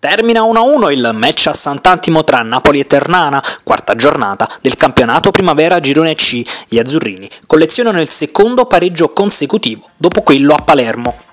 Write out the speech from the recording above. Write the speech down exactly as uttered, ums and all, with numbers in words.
Termina uno a uno il match a Sant'Antimo tra Napoli e Ternana, quarta giornata del campionato Primavera Girone C. Gli azzurrini collezionano il secondo pareggio consecutivo dopo quello a Palermo.